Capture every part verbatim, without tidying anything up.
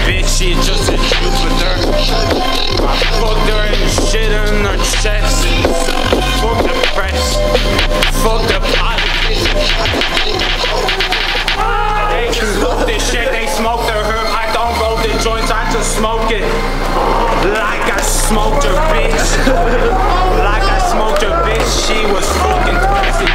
bitch, she's just a Jupiter. I fucked her and shit in her chest. Fuck the press. Fuck the politics. They smoke this shit, they smoke the herb. I don't roll the joints, I just smoke it. Like I smoked her bitch. Like I smoked her bitch, she was fucking crazy.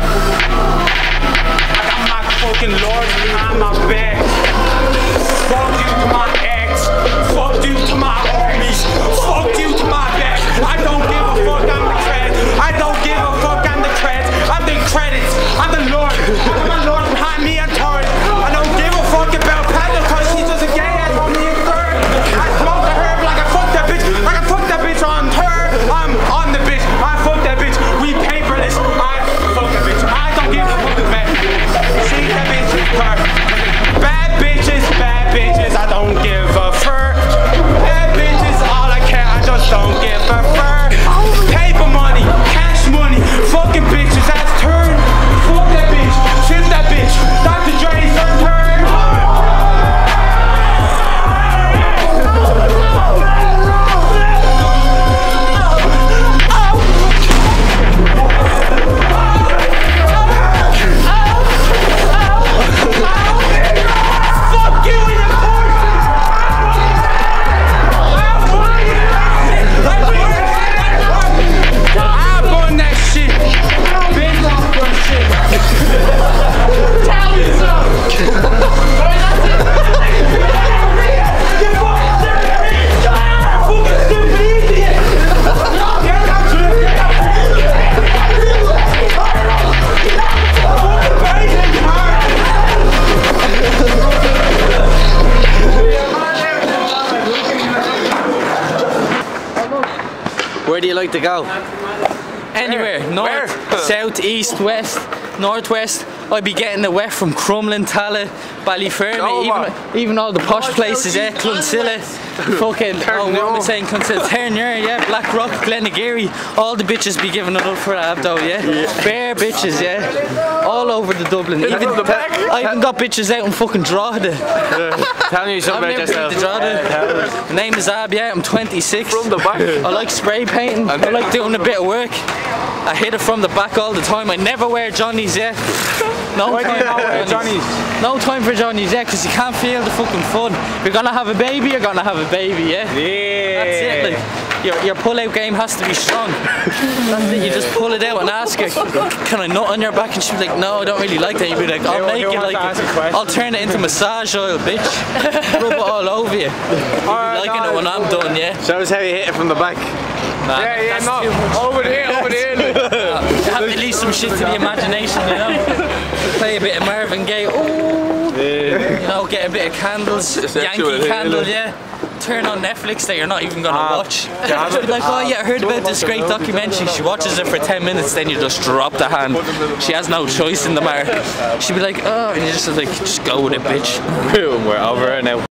I got my fucking Lord behind my back. Fuck you to my ex. Fuck you to my homies. Fuck you to my back. I don't give a fuck, I'm the credit. I don't give a fuck, I'm the credits. I'm the credits. I'm the Lord. I'm the Lord behind me, I'm Torres. I don't give a fuck about Panda cause she's just a gay ass on me and third. I smoke the herb like I fuck that bitch. Like I fuck that bitch on her. I'm on the bitch. I fuck that bitch. We paperless. I fuck that bitch. I don't give a fuck about she that bitch is her. Bad bitches, bad bitches. I don't give a fur. Bad bitches, all I care. I just don't give a fur. Paper money, cash money, fucking bitches. That's turn. Fuck that bitch. Shit that bitch. Doctor Dre's turn. Where do you like to go? Anywhere, Where? north, Where? south, east, west, northwest. I'd be getting the wet from Crumlin, Tala, Ballyfernie, Over. even, even all the posh places, yeah, Clonsilla, fucking, oh, what am I saying, Clonsilla, Ternier, yeah, Blackrock, Glenageary, all the bitches be giving it up for that though, yeah? yeah. Bare bitches, yeah, all over the Dublin. Even the back. I even got bitches out in fucking Drogheda. Yeah. Tell me something about yourself. My name is Ab, yeah, I'm twenty-six. From the back. I like spray painting, I like doing a bit of work. I hit it from the back all the time. I never wear Johnnies, yeah. No Why do you not wear Johnnies? No time for Johnnies, yeah, because you can't feel the fucking fun. If you're gonna have a baby, you're gonna have a baby, yeah? Yeah. That's it, like, your, your pull-out game has to be strong. That's it, you just pull it out and ask her, can I nut on your back? And she'll be like, no, I don't really like that. You'll be like, I'll make it like it. I'll turn it into massage oil, bitch. Rub it all over you. You'll be liking it when I'm done, yeah? Show us how you hit it from the back. Nah, yeah, yeah, no. Over there, over there. Uh, have at least some shit to the imagination, you know? Play a bit of Marvin Gaye, ooh, yeah. You know, get a bit of candles, Yankee Candle, yeah? Turn on Netflix that you're not even gonna uh, watch. Just be like, oh yeah, I heard about this great documentary. She watches it for ten minutes, then you just drop the hand. She has no choice in the matter. She'd be like, oh, and you're just like, just go with it, bitch. We're over it now.